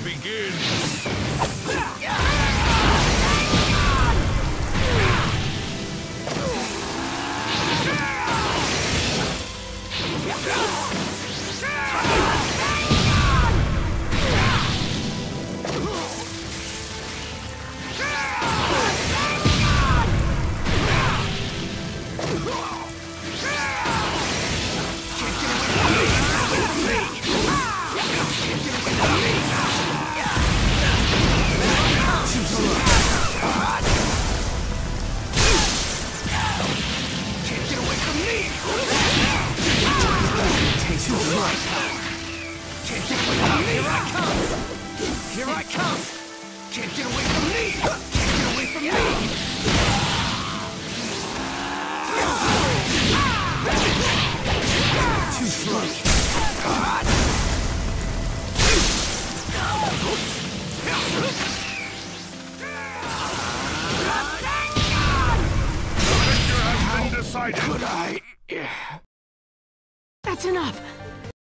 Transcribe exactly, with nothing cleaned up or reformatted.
begins! Here I come! Can't get away from me! Can't get away from me! Too slow. The victor has been decided! Could I... That's enough!